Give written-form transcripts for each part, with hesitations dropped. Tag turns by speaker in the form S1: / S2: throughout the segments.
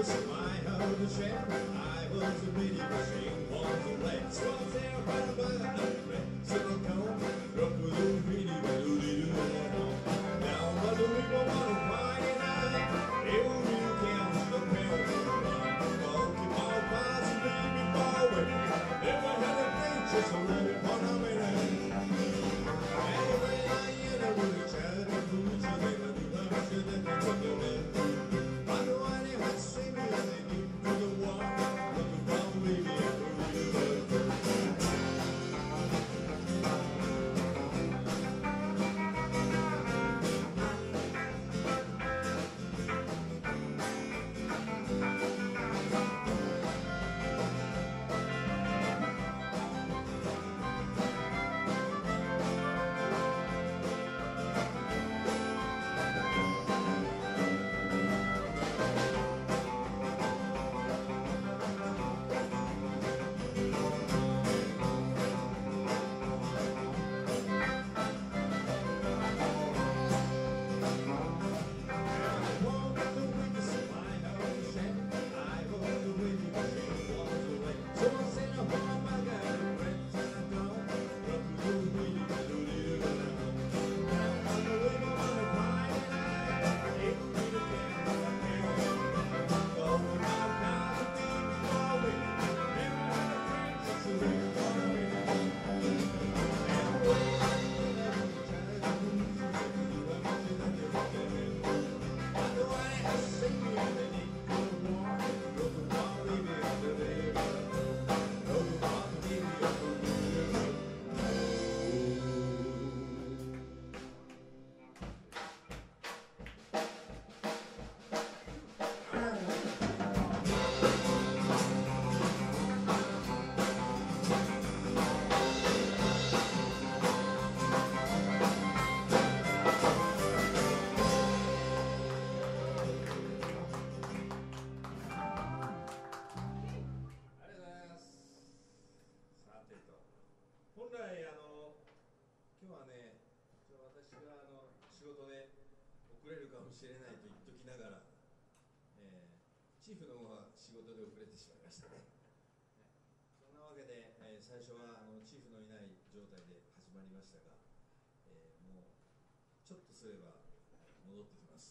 S1: チーフの方は仕事で遅れてしまいましたね。そんなわけで、最初はチーフのいない状態で始まりましたが、もうちょっとすれば戻ってきます。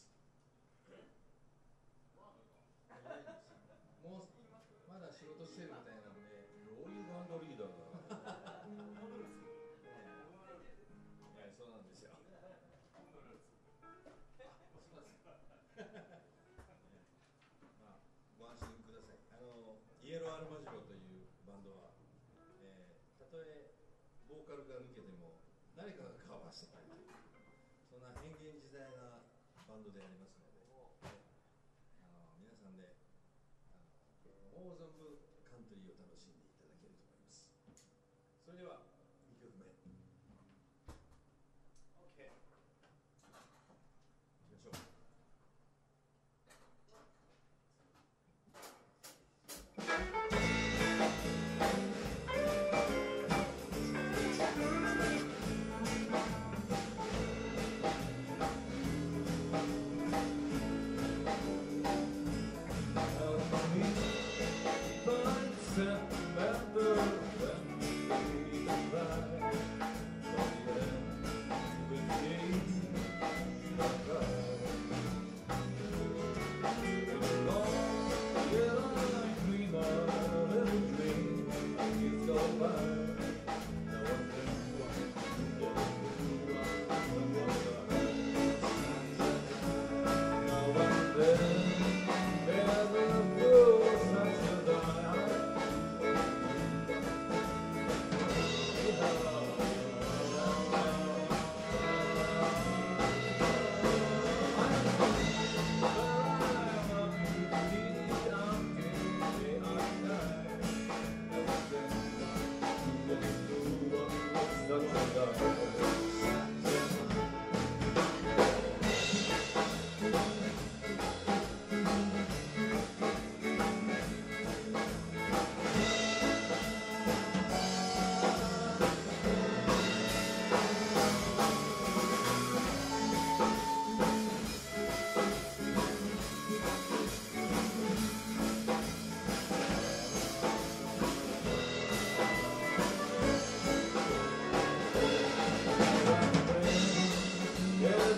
S1: もうまだ仕事してるみたいなので、どういうバンドリーダーだろう。そうなんですよ。ご安心ください。イエローアルマジロというバンドは、たとえボーカルが抜けても誰かがカバーしてくれるという、そんな変幻自在なバンドでありますので、皆さんで思う存分カントリーを楽しんでいただけると思います。それでは2曲目、OK、いきましょう。Sentimental when we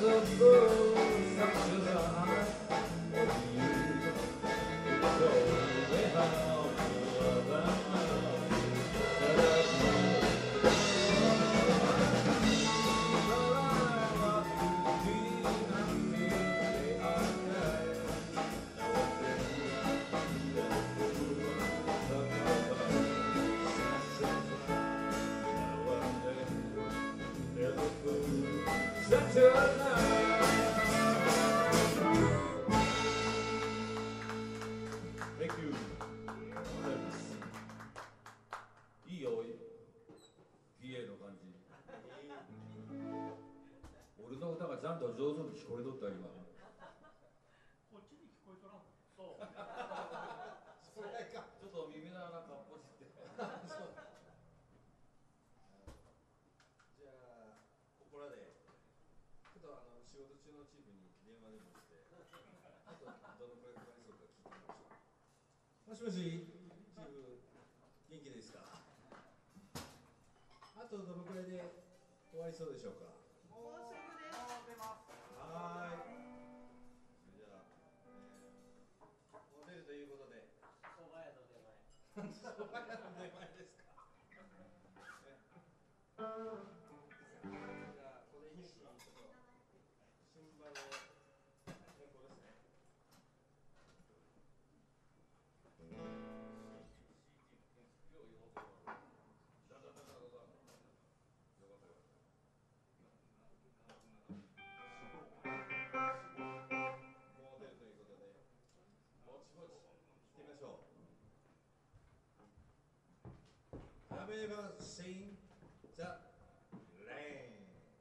S1: ちゃんと上手に聞こえとった今。
S2: こっちに聞こえとらん。そう。
S1: それか。ちょっと耳の穴かっぽじって。じゃあここらでちょっと仕事中のチームに電話でもして、あとどのくらいかかりそうか聞いてみましょう。もしもし、チーム元気ですか。あとどのくらいで終わりそうでしょうか。はい。それじゃあ、もう出るということで。
S2: 蕎麦屋の出前。
S1: 蕎麦屋の出前ですか。じゃあ、これにちょっと新馬の変更ですね。Have you ever seen the rain?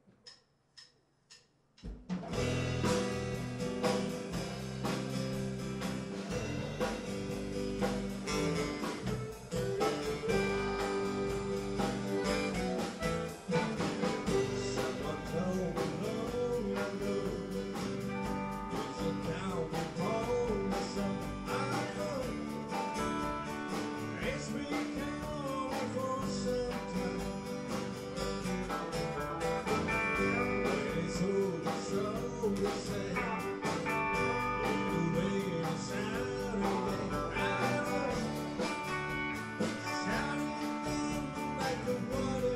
S1: Someone told me long ago, there's a town upon the sun. I know it's been coming for some time. When it's over, so you say, it'll rain a Saturday. I know, sounding like the water.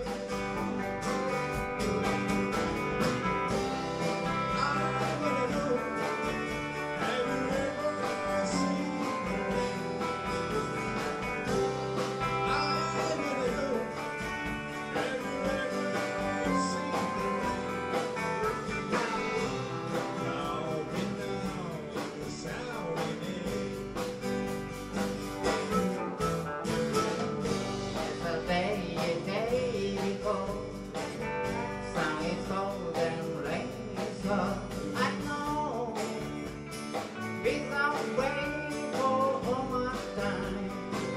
S1: I wanna know, have you ever seen the rain? I wanna know, have you ever seen the rain? Talking now in the Saturday.
S3: Yesterday, a day before, sun is cold and rain is hot. I know, without waiting for all my time,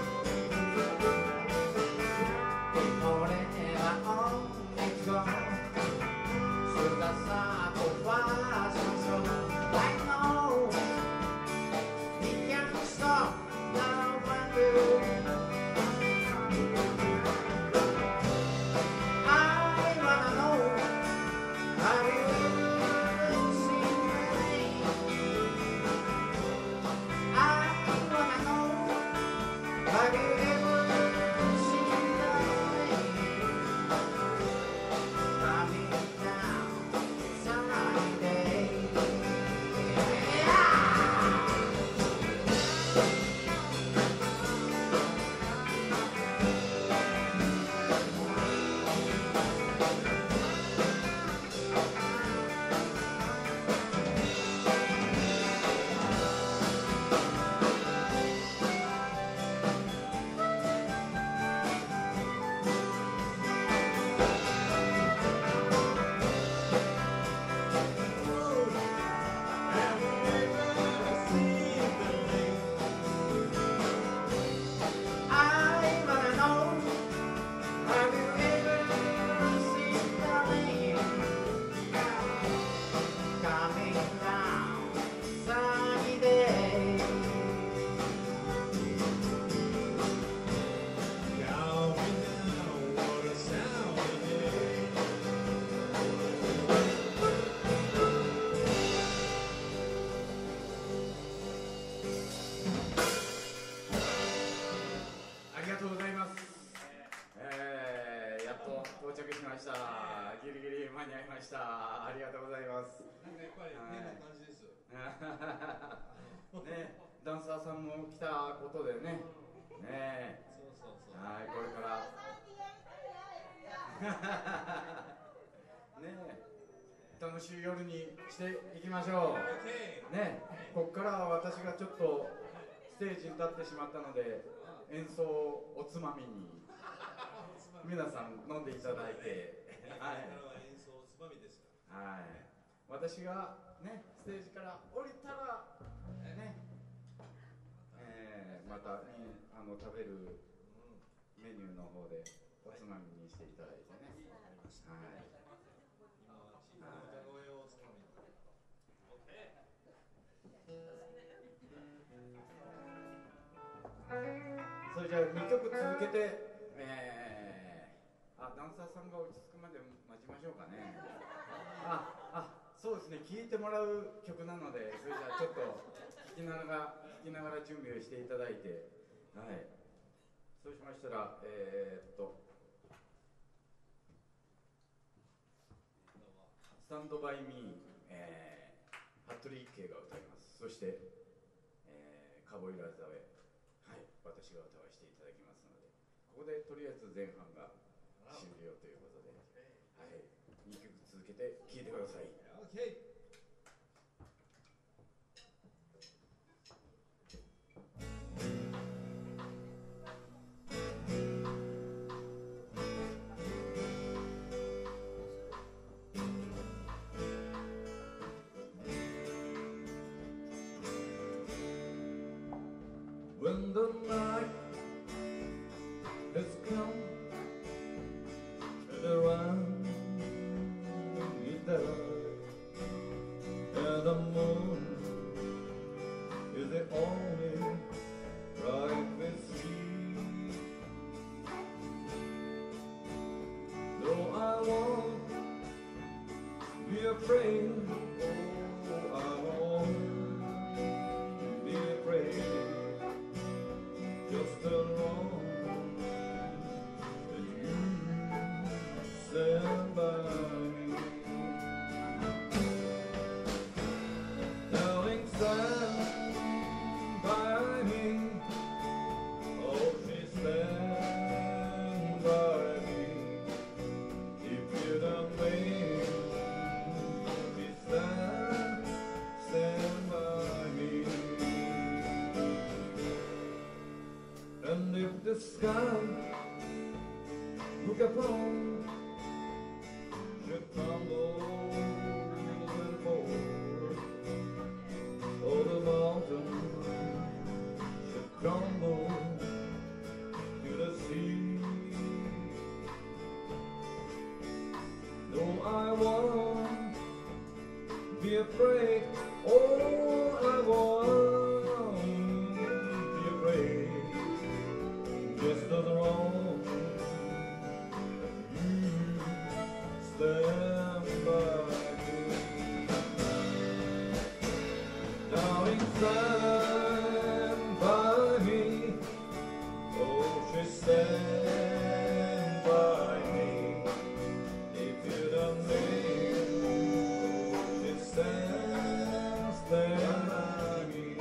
S3: forever on it's gone. Should I sacrifice my soul? I know, it can't stop now and then. I wanna know, have you
S4: ました。ありがとうございます。
S1: なんかやっぱり変な感じです。
S4: ね、ダンサーさんも来たことでね。ね、
S1: そうそうそう。
S4: はい、これから。ね、楽しい夜にしていきましょう。ね、ここからは私がちょっとステージに立ってしまったので、演奏をおつまみに皆さん飲んでいただいて、はい。
S1: 演奏おつまみですか。
S4: はい。私がね、ステージから降りたらね、またね、食べるメニューの方でおつまみにしていただいてね。はい。
S1: 今は小さな歌声をおつまみに。
S4: それじゃあ2曲続けて、ダンサーさんが落ち着くまで待ちましょうかね。そうですね、聴いてもらう曲なので、それじゃあちょっと聴きながら準備をしていただいて、はい。そうしましたら、スタンドバイミー、服部一慶が歌います。そして、カボイラザウェイ、はい、私が歌わせていただきますので、ここでとりあえず前半が終了ということで、はい、2曲続けて聴いてください。
S1: Okay. When the night has come and around is dark and the moon is the only bright we see, though I won't be afraid, oh I won't be afraid. Just alone and you stand by me. Darling, stand by me. Oh, she stand by me. If you don't wait, she stand by me. And if the sky look upon should crumble and fall, or the mountain should crumble to the sea, though I won't be afraid, oh I won't be afraid. Just as long you stand by me, darling, stand by me. Oh, she stand by me. If you don't leave, oh, she stand by me.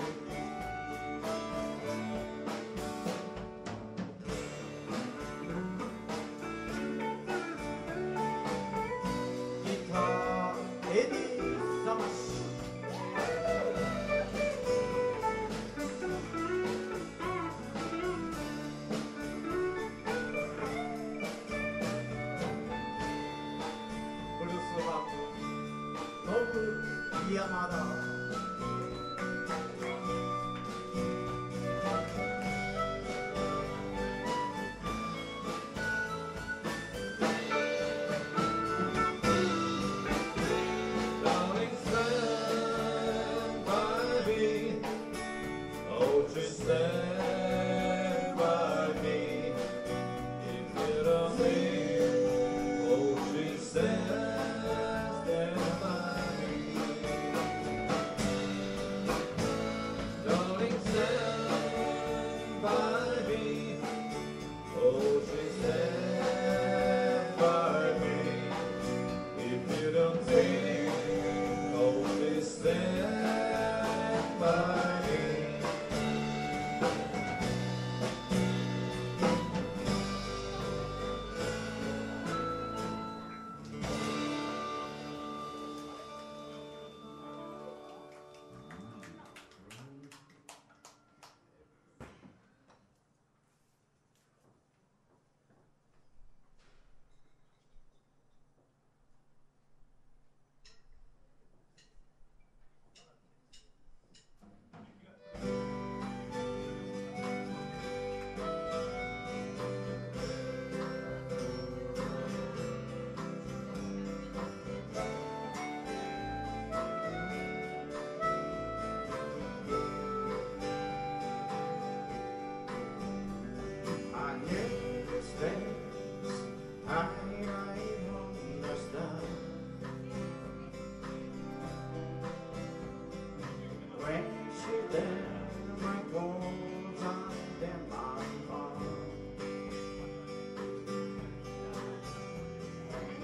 S1: Darling, stand by me. Oh, just stand by me. If you don't leave, oh, just stand by me.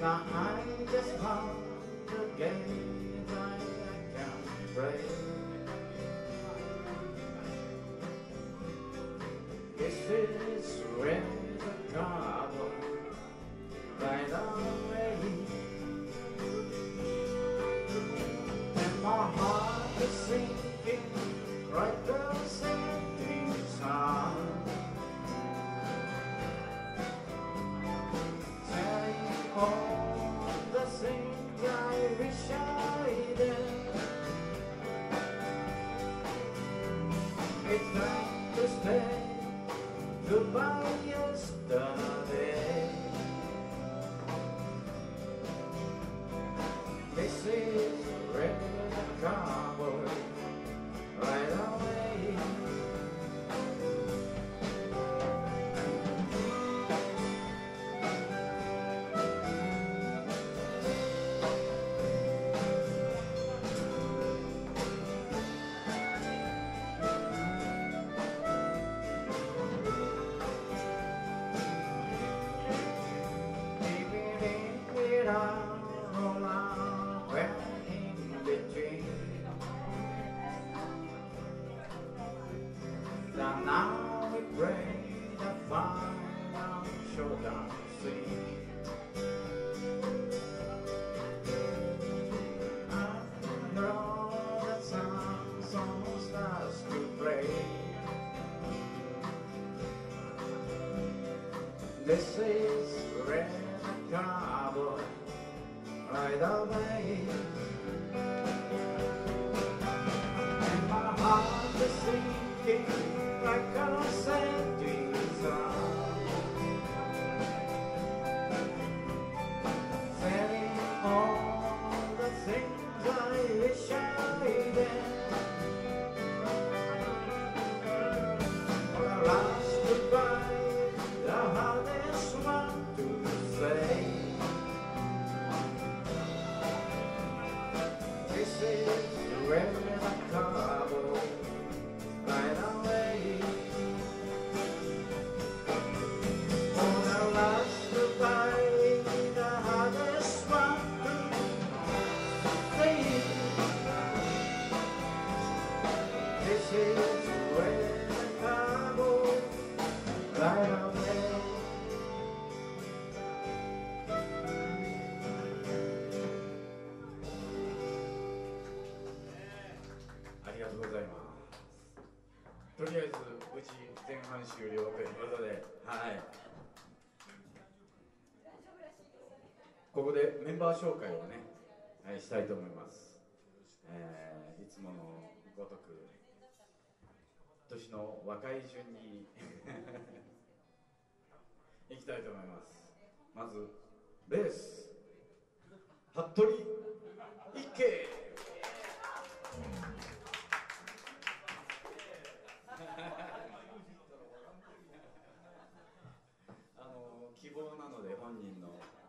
S3: I just found the game I can play. This is where the trouble right away, and my heart is sinking right the sinking sun. Telling all the things I wish I did. It's time to stay. Goodbye yesterday. This is red cowboy right away. Now we pray the final showdown scene. Under all the sun starts to break. This is red cowboy right away. And my heart is sinking like a setting sun, saying all the things I wish I did. For the last goodbye, the hardest one to say. This is where the cowboy right away. For the last goodbye, the hardest one to say. This is where the cowboy right away.
S4: ありがとうございます。とりあえずうち前半終了ということで、はい。ここでメンバー紹介をね、したいと思います。いつものごとく年の若い順にいきたいと思います。まずベース服部一慶。希望なので本人の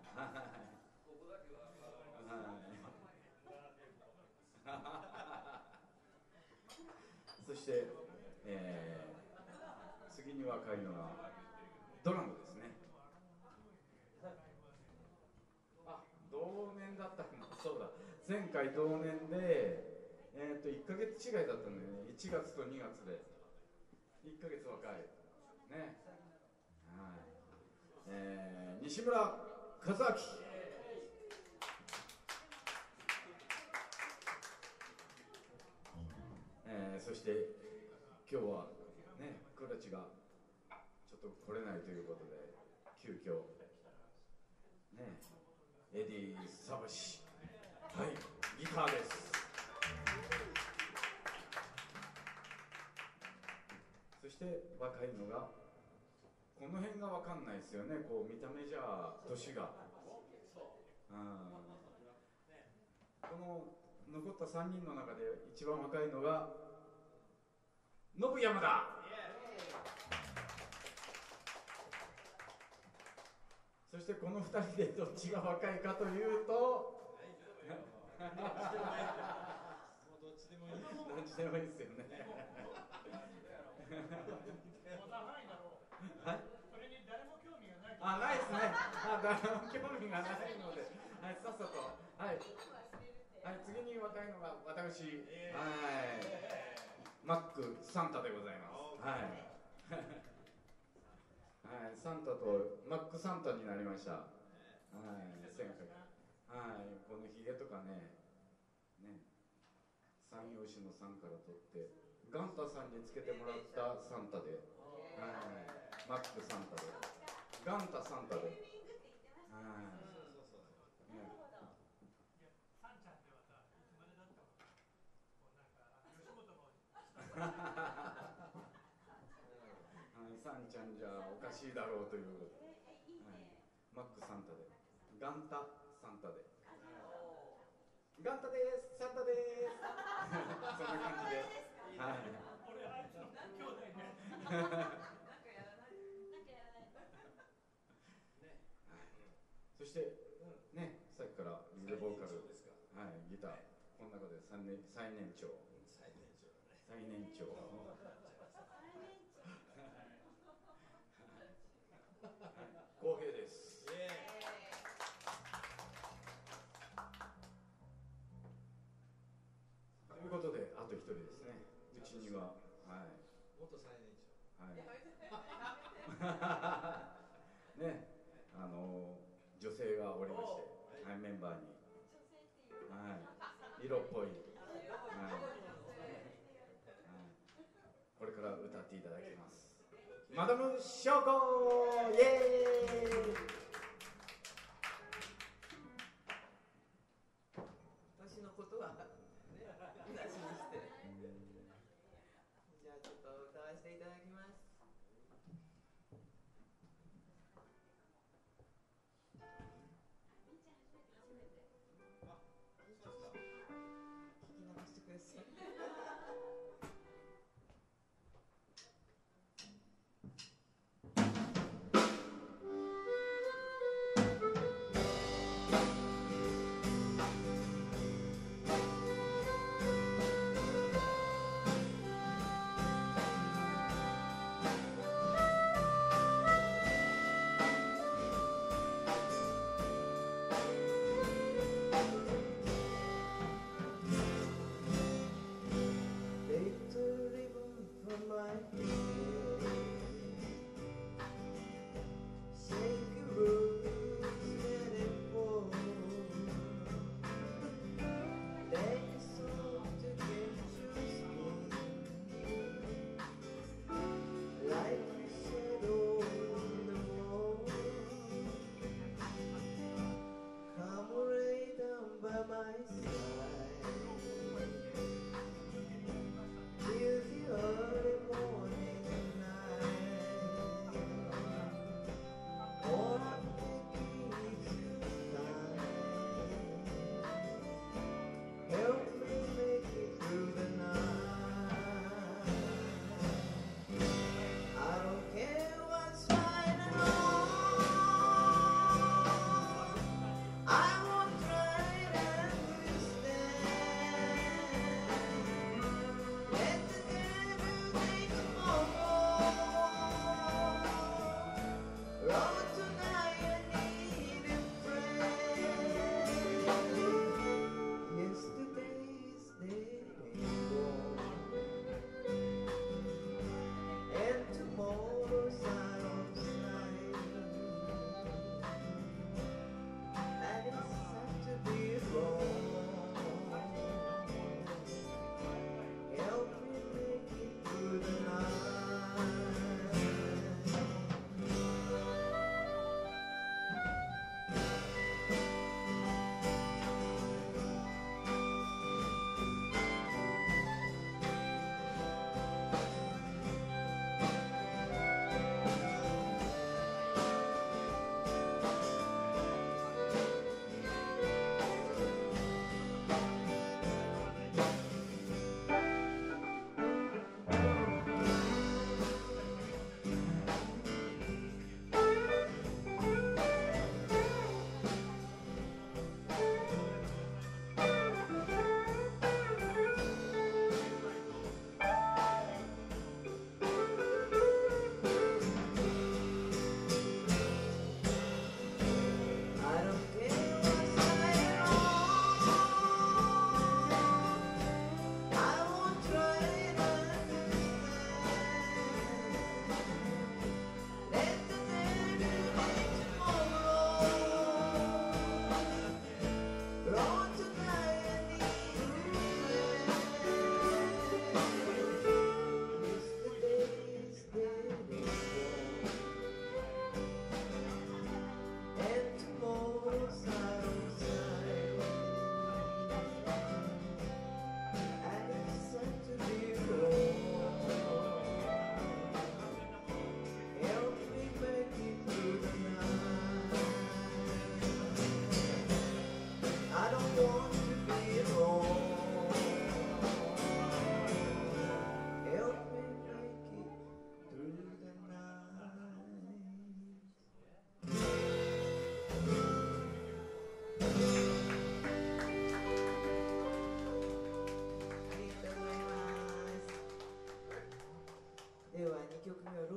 S4: そして、次に若いのはドラムですね。あ、同年だったかな。そうだ、前回同年で1ヶ月違いだったんだよね。1月と2月で1ヶ月若いね。はい、西村和明。そして今日はね、クラチがちょっと来れないということで急遽ね、エディ・サブシ、はい、ギターです。そして若いのがこの辺が分かんないですよね。こう見た目じゃ年が、この残った3人の中で一番若いのが信山だ。そしてこの2人でどっちが若いかというとどっちでもいいですよね。はい。それに誰も興味がない。 あ、ないですね。誰も興味がないので、はい、さっさと、はい、はい、次に若いのが私、はい、マックサンタでございます。はい。はい、サンタとマックサンタになりました。はい、はい、このヒゲとかね、三拍子のさんから取って、ガンタさんにつけてもらったサンタで、はい、マックサンタで、ガンタサンタで、はい、
S2: サンちゃんってはさ、いつまでだったのかな、吉本の
S4: はい、サンちゃんじゃおかしいだろうという、はい、マックサンタで、ガンタサンタで、ガンタです、サンタです。そんな感じで、はい。
S2: 俺あいつの兄弟ね。
S5: なんかやらない
S4: そしてね、さっきからリードボーカル、はい、ギター、この中で最年長。最年長。公平です。ということで、あと一人ですね。うちには、はい。
S1: 元最年長。
S4: はい。ね、女性がおりまして、はい、メンバーに。はい。色っぽい。はい。これから歌っていただきます。マダムショコイエーイ。
S3: 私のことはね、なしにして。じゃあちょっと歌わせていただきます。聞き流してください。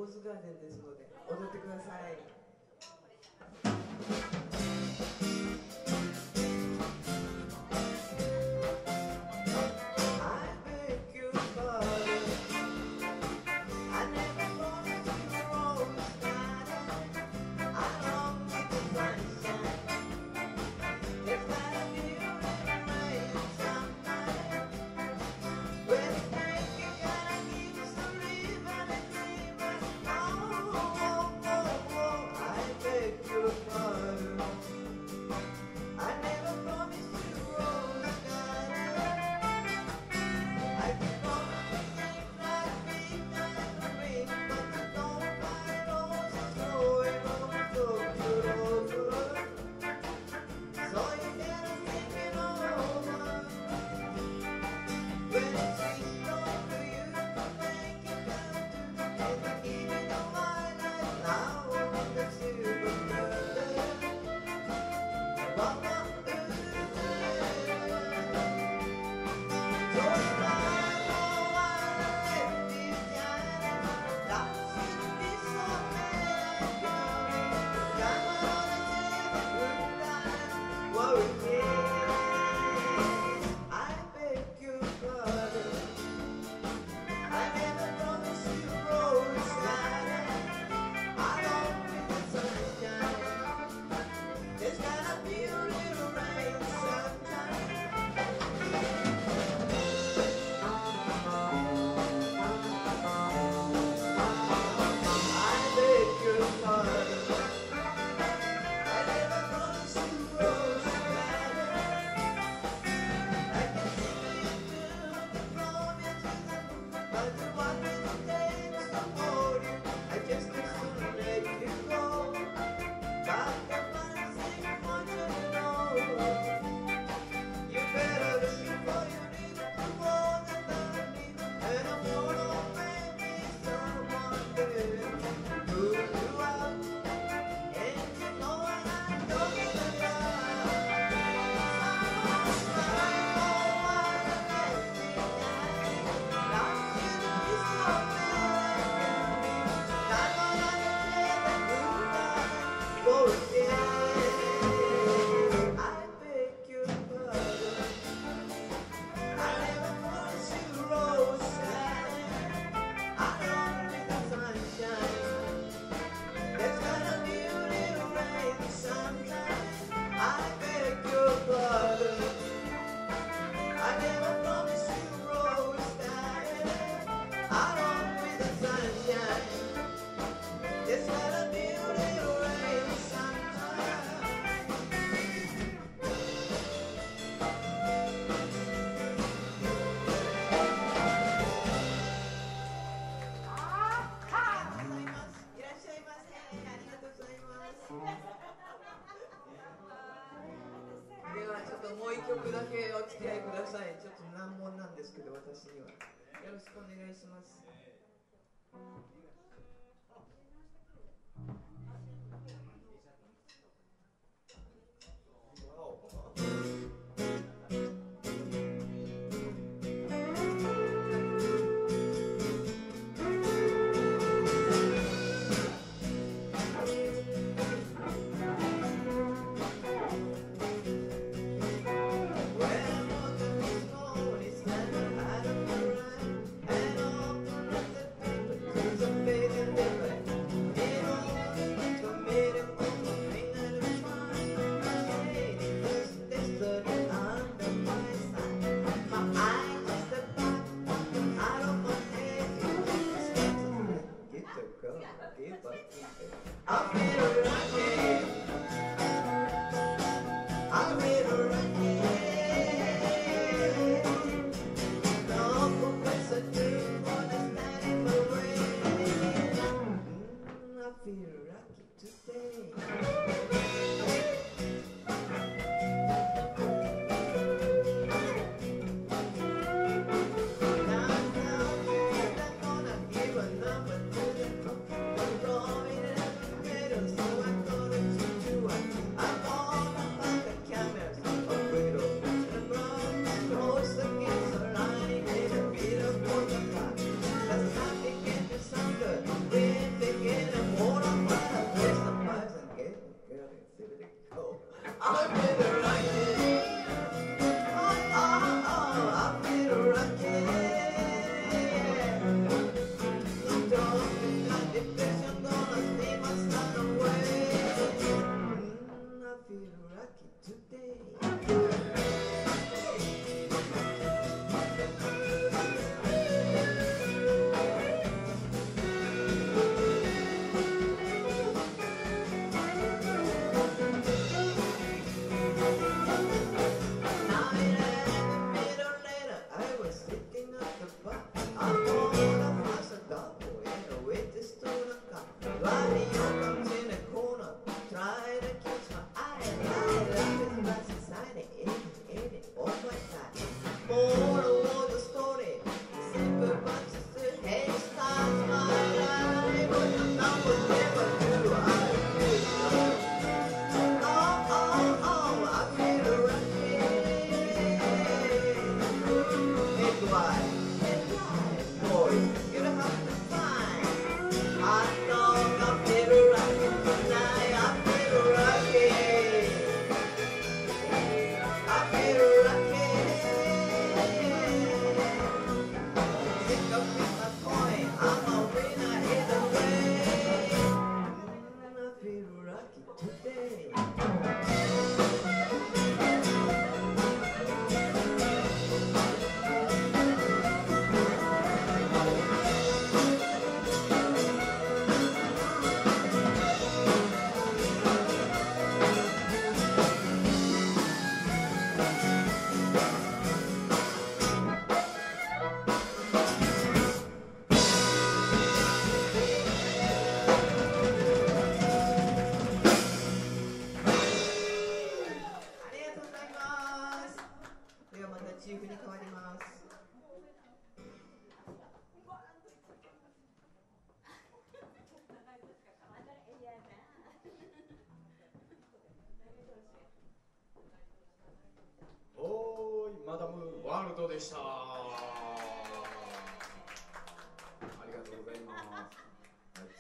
S6: ーズガーデンですので踊ってください。もう一曲だけお付き合いください。ちょっと難問なんですけど、私には。よろしくお願いします。
S3: There's a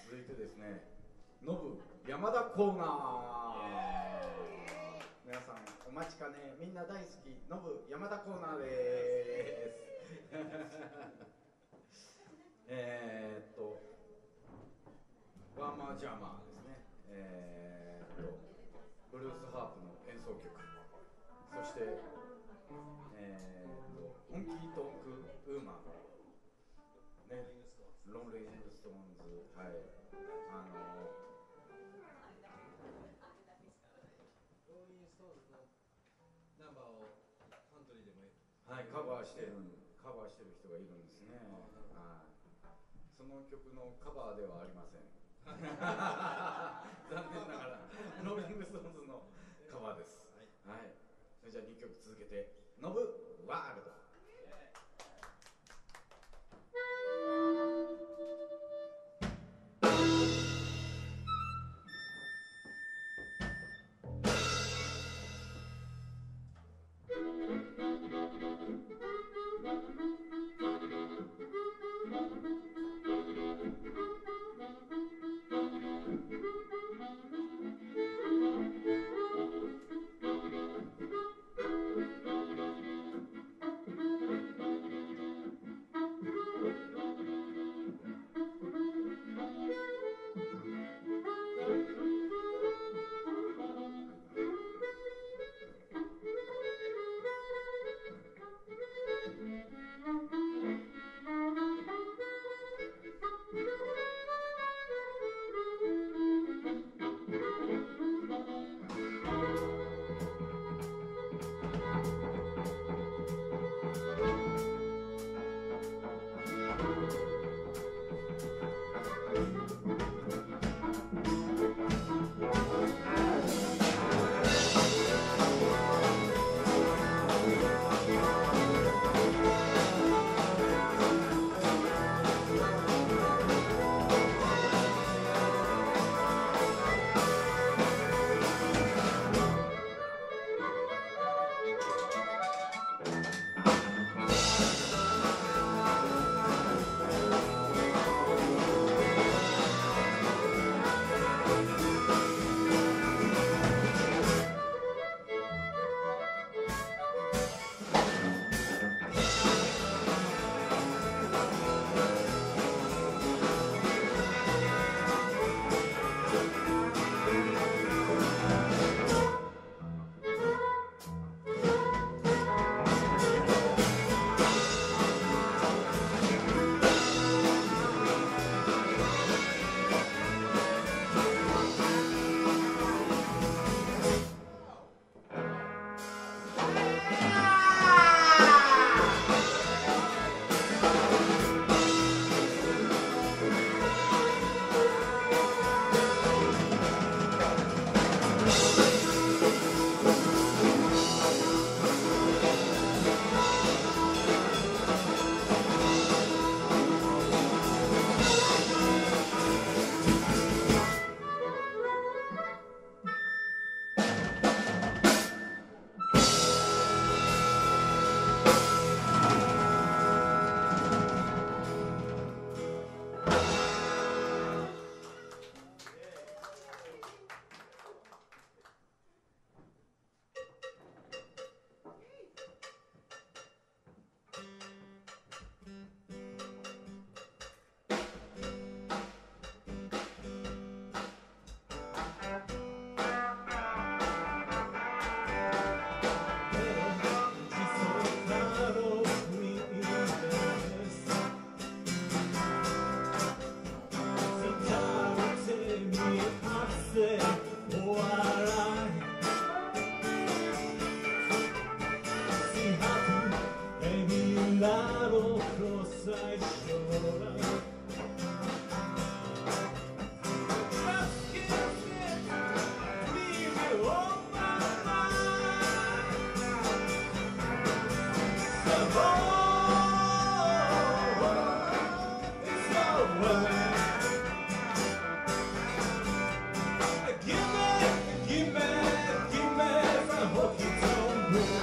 S4: 続いてですね、ノブ山田コーナー。皆さんお待ちかね、みんな大好きノブ山田コーナーです。ワーマージャーマーですね。ブルースハープの演奏曲、そして、ホンキートンクウーマン、ね、ロンリングストーンズ、はい、
S1: ローリングストーンズのナンバーをカントリーでもいい、
S4: はい、カバーしてる人がいるんですね。はい、その曲のカバーではありません。残念ながらローリングストーンズのカバーです。はい、それじゃあ2曲続けて、ノブワールド。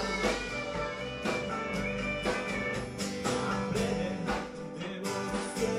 S7: Give me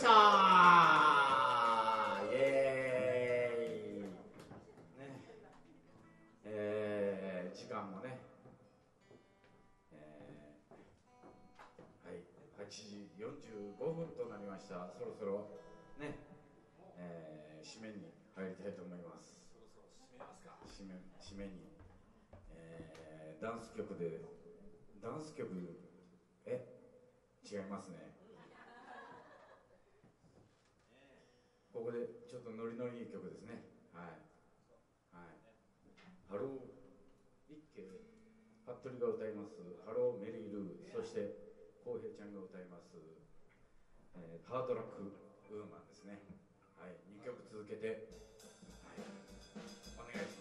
S4: したイエーイね、時間もね、はい、8時45分となりました。そろそろね、締めに入りたいと思います。
S1: そろそろ締めますか。
S4: 締めに、ダンス曲で、ダンス曲、違いますね。ここでちょっとノリのいい曲ですね。はい。はい。ハロー一慶、服部が歌います。ハローメリールー、そして浩平ちゃんが歌います。ハードラックウーマンですね。はい。2曲続けて、はい、お願いします。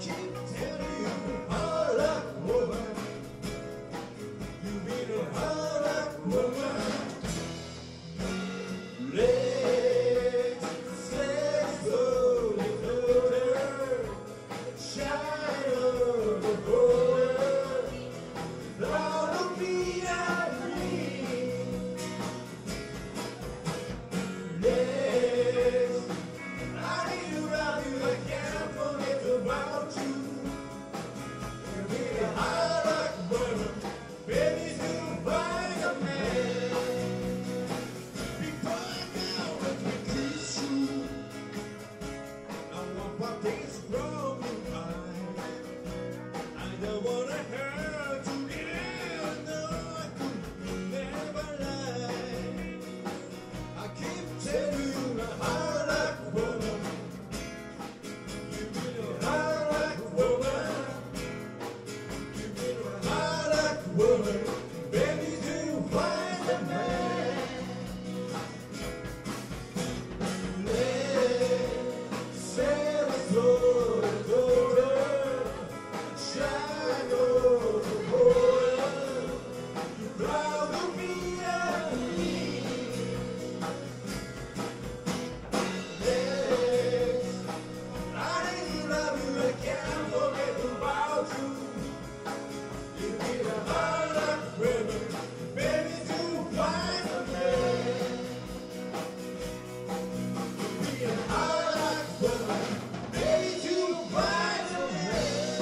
S1: You've been a woman, baby, to find a man. Let's sail us over the golden shadow of the world. You proud of me and me. I love you, I can't forget about you. You need a heart like women, baby, to find a man. You need a heart like women, baby, to find a man.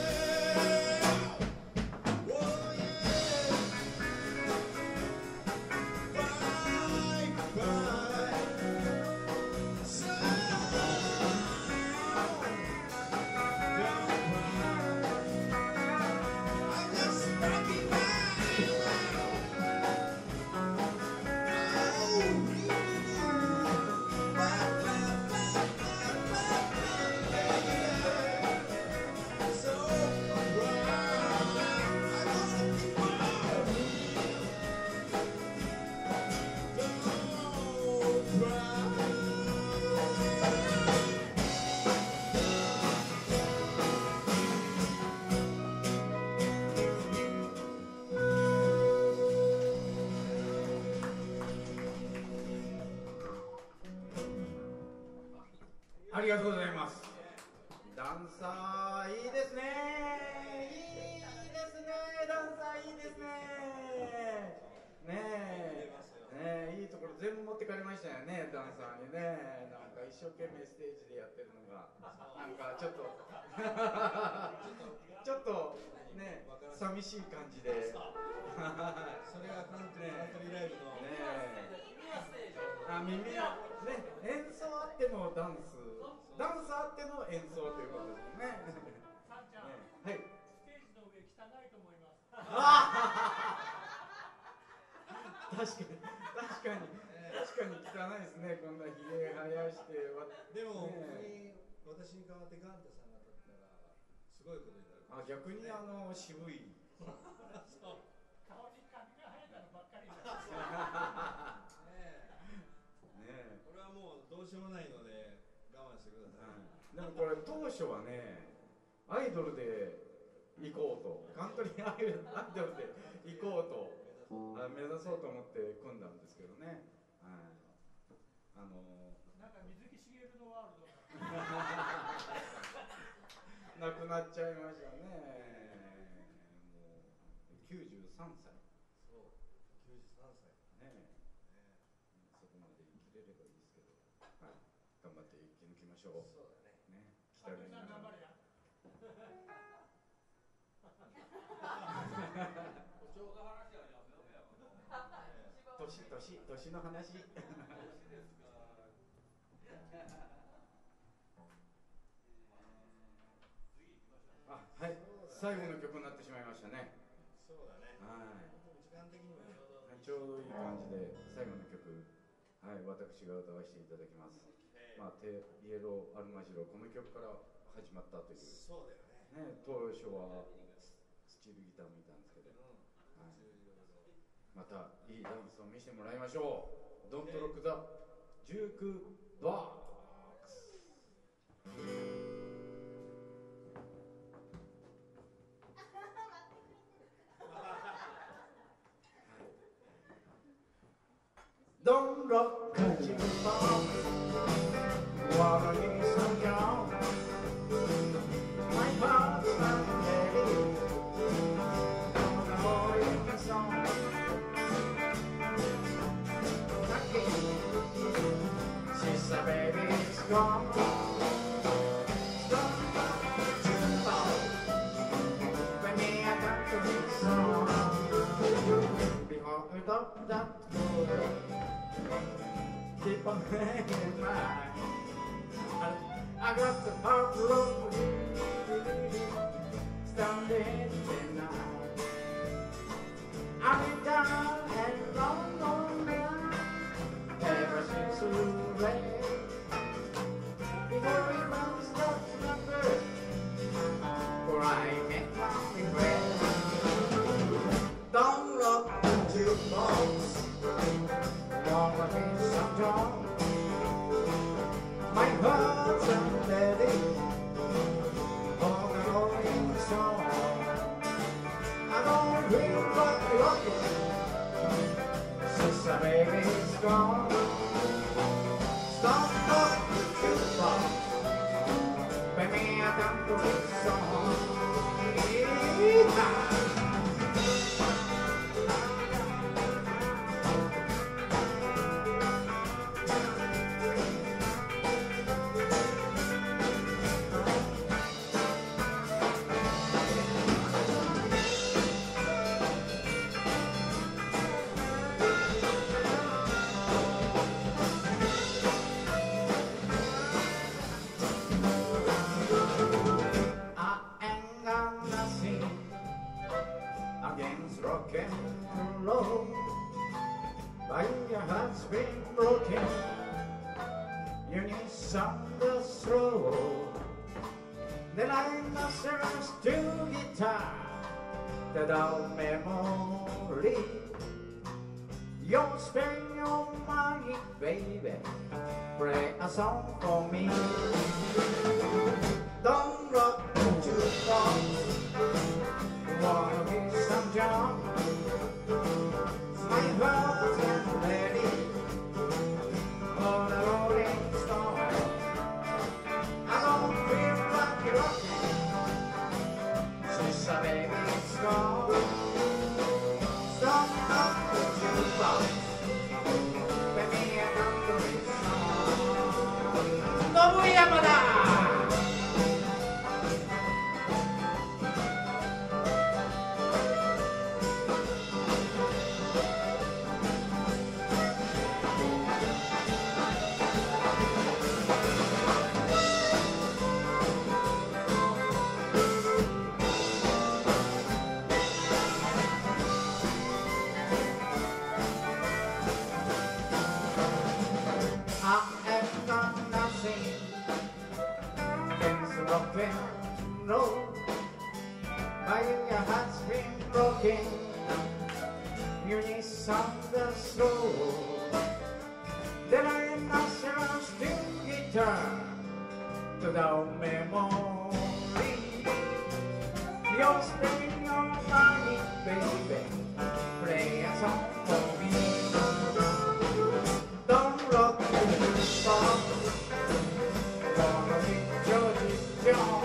S1: Oh yeah. Bye, bye. So I'm just breaking my
S4: ありがとうございます。ダンサーいいですね。いいですね。ダンサーいいですね。ねえ、いいところ全部持ってかれましたよね、ダンサーにね。なんか一生懸命ステージでやってるのが、なんかちょっとちょっとね、寂しい感じで。
S1: それがカントリーライブの
S4: 耳はね、演奏あってのダンス、ダンスあっての演奏ということですね。
S2: さんちゃん、
S4: はい。
S2: ステージの上汚いと思います。
S4: 確かに汚いですね。こんなひげ生やして。
S1: でも、私に代わってガンタさんが立ったらすごいことになる。
S4: 逆に渋い。
S2: 顔にカビが生えたのばっかりだ。
S1: これはもうどうしようもないので我慢してください。
S4: でもこれ当初はね、アイドルで行こうと、カントリーアイドルで行こうと目指そうと思って組んだんですけどね。
S2: なんか水木しげるのワールド
S4: 亡くなっちゃいましたね。もう93歳。
S1: そう、93歳。
S4: ねえ。そこまで生きれればいいですけど、はい、頑張って生き抜きましょう。
S1: そうだね。
S4: ね、
S2: さんちゃん頑張れや。
S4: 年の話。はい、最後の曲になってしまいましたね。
S1: そうだね。
S4: はい。
S1: 時間的にも
S4: ちょうどいい感じで最後の曲、はい、私が歌わせていただきます。イエローアルマジロ、この曲から始まったという。
S1: そうだよね。
S4: 当初はスチールギターもいたんですけど、はい、またいいダンスを見せてもらいましょう。Don't Rock the Jukebox。Don't rock a jukebox, wanna hear some John. My heart's not ready, gonna hold the song. She said, baby, it's gone. Don't rock a jukebox, when me I got to this song. Behold, that keep on hanging mine. I got the pop road standing tonight. I've been down and long now ever since we left. Before we both start to remember, for I met my regret.
S3: feel like rocking. Sister baby's gone. Stop talking too far. Baby, I got to be song. Rock and roll, but your heart's been broken. You need some to throw. Then I must rush to guitar, that old memory. You'll spend your money, baby. Play a song for me. Don't rock too far. Wanna be some job? My heart's not ready for the rolling stone. I don't feel like rocking since the baby's gone. Stop not the jukebox, baby, I don't do it song. Nobu Yamada! No, my heart's been broken. You need some to slow. Then I must rush to guitar, to the memory. You'll spend your money, baby. Play a song for me. Don't rock too far. Wanna be Georgie John.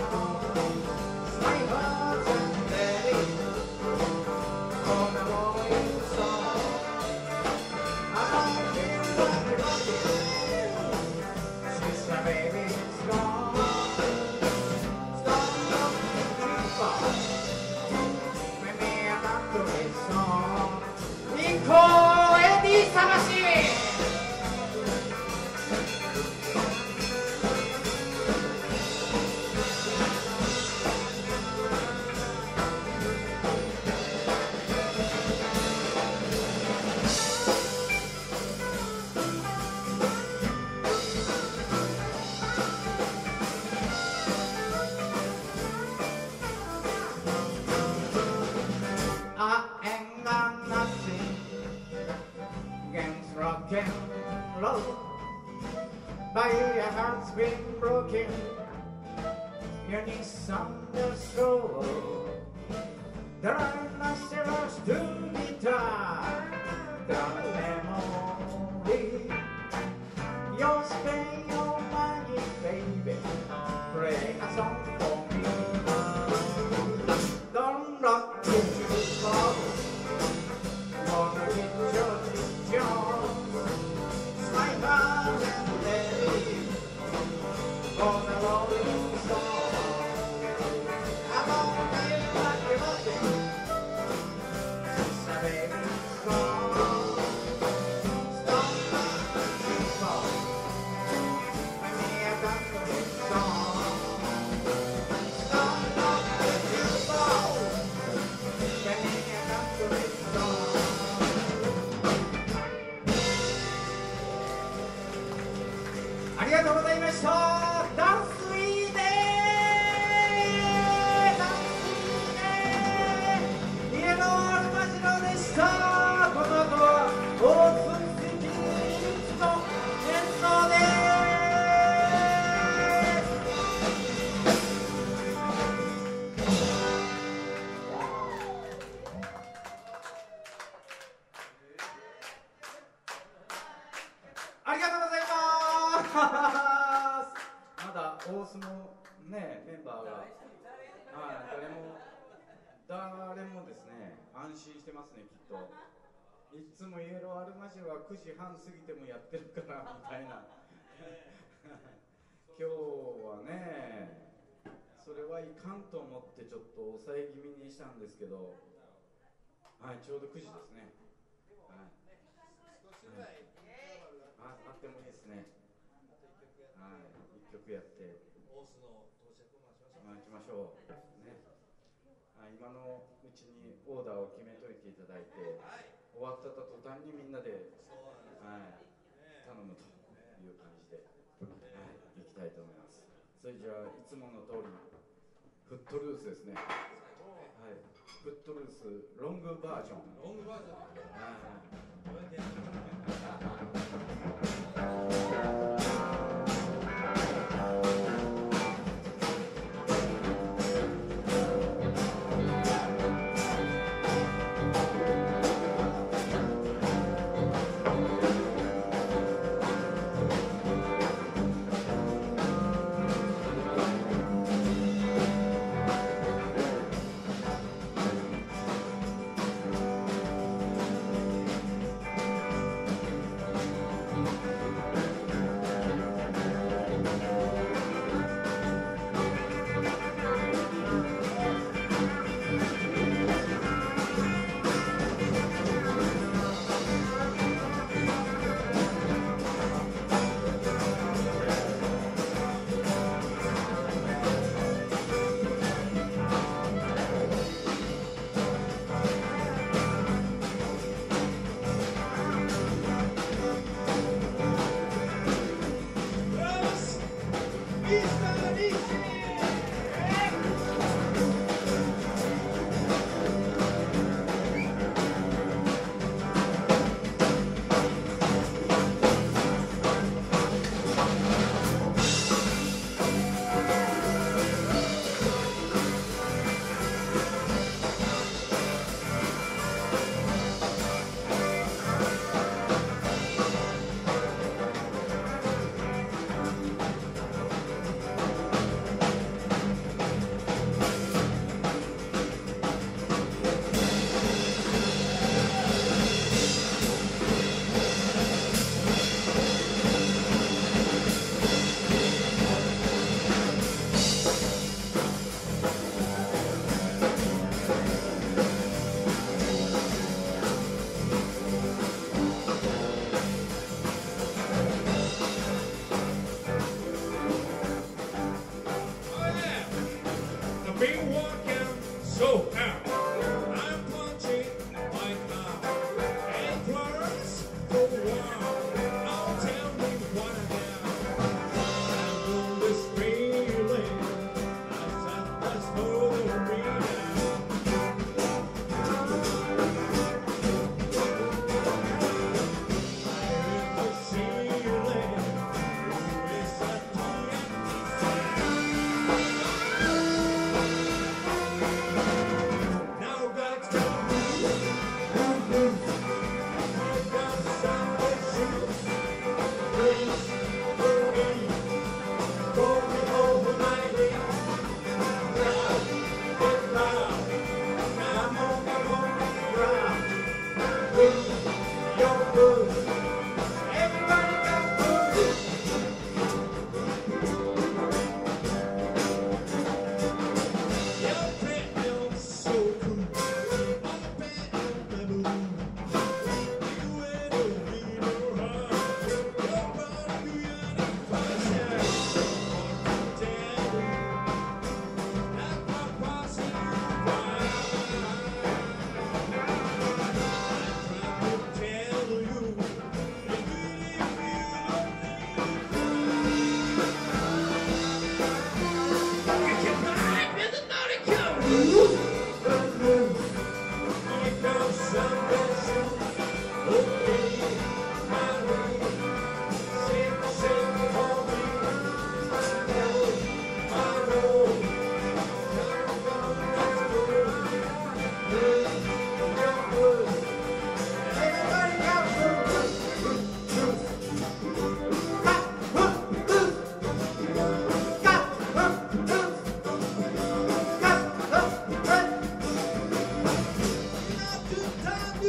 S3: But your heart's been broken. You need some to show. There are masters to guitar, the memory. You'll spend your money, baby. Play a song for me. Don't rock too far. Wanna get Georgie John. My heart and ready on the rolling stone. I'm gonna feel like you're looking since the baby's gone.
S4: スもねメンバーが、誰もですね安心してますねきっと。いつもイエローアルマジロは9時半過ぎてもやってるからみたいな。今日はねそれはいかんと思ってちょっと抑え気味にしたんですけど、はい、ちょうど9時ですね。はい、
S1: 少しぐらい
S4: あってもいいですね。はい、1曲やって
S1: 大須の到着を
S4: 待ちましょうね。今のうちにオーダーを決めといていただいて、終わった途端にみんなで、頼むという感じで、いきたいと思います。それじゃあいつもの通りフットルースですね。はい、フットルースロングバージョン。
S1: ロングバージョン。
S3: 「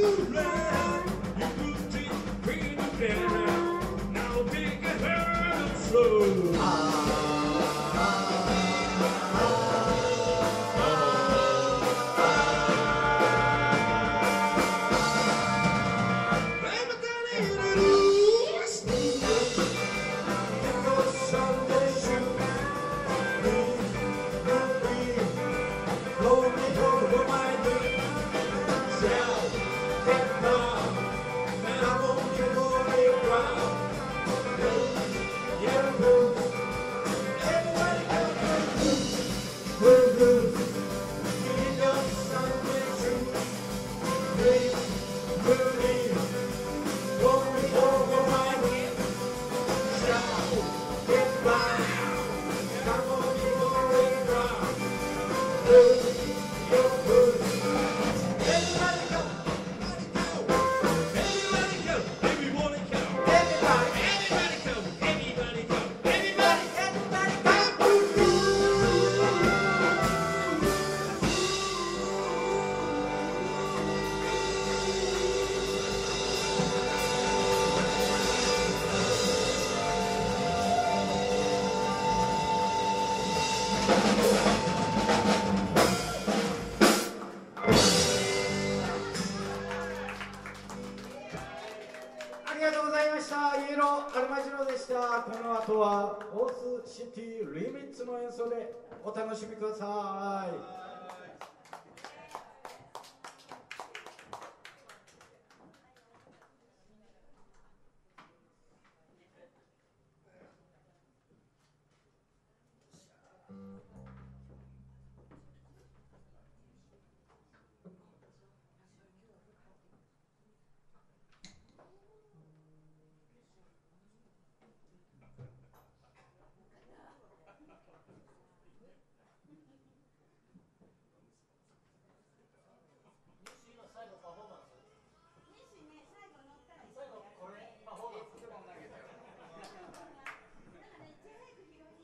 S7: ありがとうございました。イエローアルマジロでした。この後はオースシティリミッツの演奏でお楽しみください。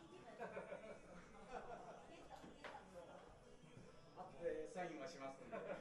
S4: サインはしますんで。